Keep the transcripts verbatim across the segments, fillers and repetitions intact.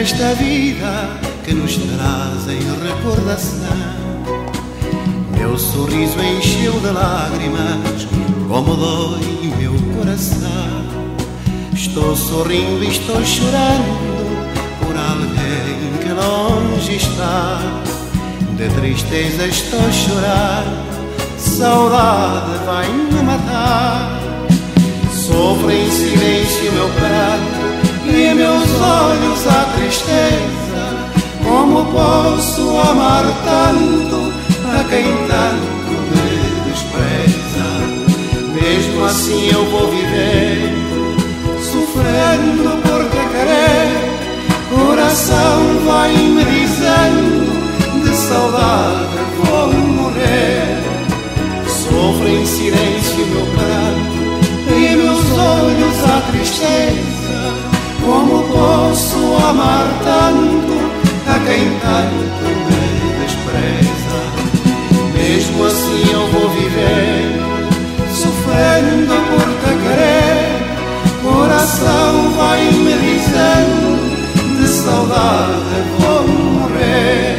nesta vida que nos trazem recordação. Meu sorriso encheu de lágrimas, como dói meu coração. Estou sorrindo e estou chorando por alguém que longe está. De tristeza estou chorando, saudade vai me matar. Sofro em silêncio meu pranto e em meus olhos a tristeza. Como posso amar tanto a quem tanto me despreza? Mesmo assim eu vou vivendo, sofrendo por te querer. Coração vai me dizendo, de saudade vou morrer. Sofro em silêncio meu pranto e em meus olhos a tristeza. Como posso amar tanto a quem tanto me despreza? Mesmo assim eu vou viver, sofrendo por te querer. Coração vai me dizendo, de saudade vou morrer.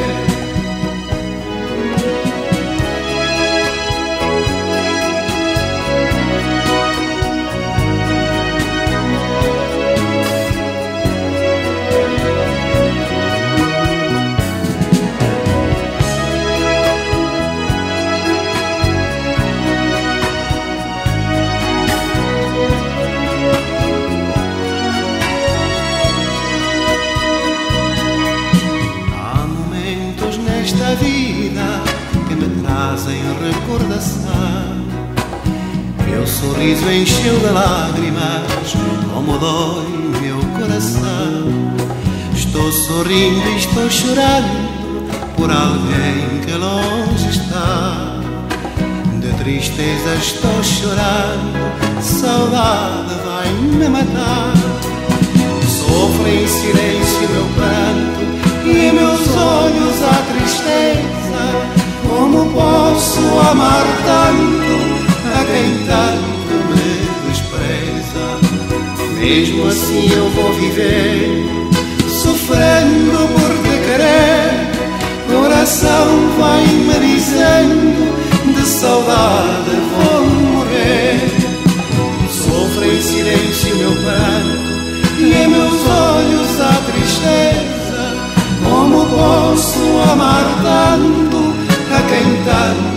Nesta vida que me trazem recordação. Meu sorriso encheu de lágrimas, como dói meu coração. Estou sorrindo e estou chorando por alguém que longe está. De tristeza estou chorando, saudade vai me matar. Sofro em silêncio meu pranto e em meus olhos a tristeza. Como posso amar tanto a quem tanto me despreza? Mesmo assim eu vou viver, sofrendo por te querer. Coração vai me dizendo, de saudade vou morrer. Sofro em silêncio meu pranto e em meus olhos a tristeza. Como posso amar tanto a quem tanto